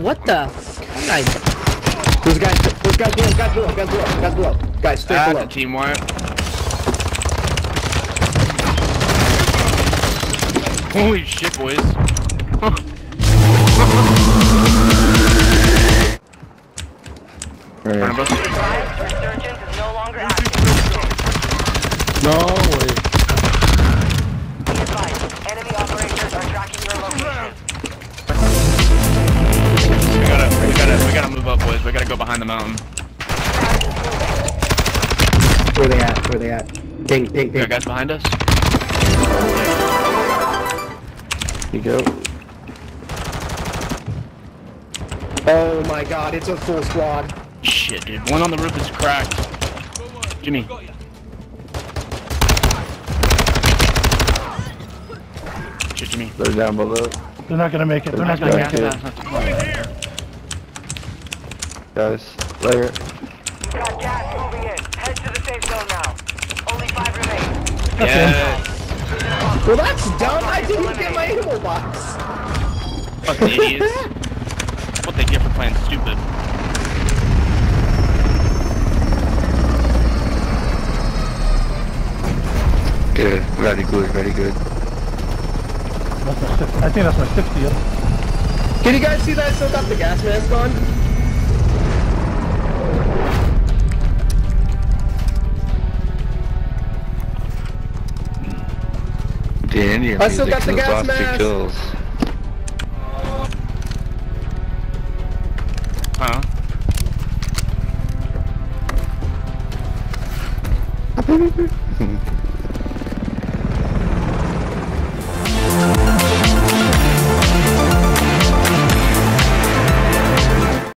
What the? Nice. There's guys below. Guys, straight below. That's a team wipe. Holy shit, boys. Resurgence is no longer active. No way. Be advised, enemy operators are tracking your location. We gotta move up, boys. We gotta go behind the mountain. Where they at? Ping. We got guys behind us? You go. Oh my god, it's a full squad. Shit, dude. One on the roof is cracked. Jimmy. Shit, Jimmy. They're down below. They're not gonna make it. They're not gonna make it. Guys, later. You've got gas moving in. Head to the safe zone now. Only 5 remain. Yes. Well, that's dumb. I didn't get my ammo box. Fucking idiots. What they get for playing stupid. Good, very good. That's my 60. I think that's my 60th. Can you guys see that I still got the gas mask on? I still got the gas mask. Huh?